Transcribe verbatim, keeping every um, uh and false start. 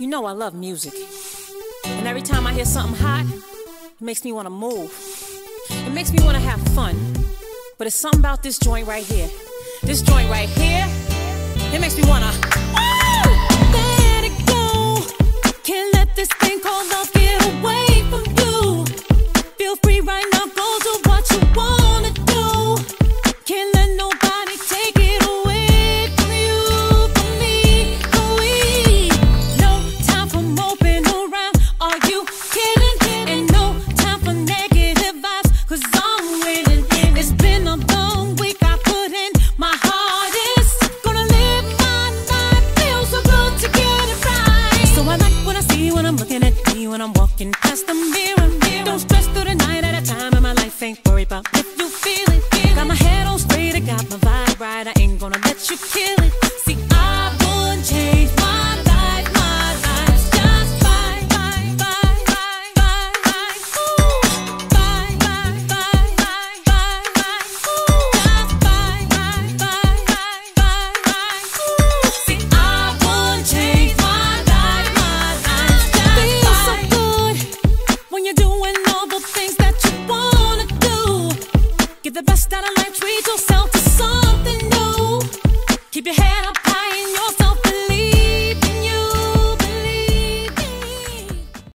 You know I love music, and every time I hear something hot, it makes me want to move. It makes me want to have fun, but it's something about this joint right here. This joint right here, it makes me want to let it go. Can't let this thing called love get away from you. Feel free right now, go do what you wanna do. Can't let nobody take it away from you, from me, from we. No time for moping around, are you kidding? And no time for negative vibes, cause I'm winning. It's been a long week, I put in my hardest. Gonna live my life, feels so good to get it right. So I like what I see when I'm looking at me, when I'm walking past the mirror. Don't stress through the night at a time in my life, ain't worried about if you feel it. Got my head on straight, I got my vibe right, I ain't gonna let you kill it. See, I wouldn't change my life, my life's just fine, fine, fine, fine, fine, fine. Ooh, fine, fine, fine, fine, fine, fine. Ooh, just fine, fine, fine, fine, fine, fine. Ooh, see, I wouldn't change my life, my life's just fine. Feels so good when you're doing all the things that you wanna do. Get the best out of life, treat yourself to something new. Keep your head up high in your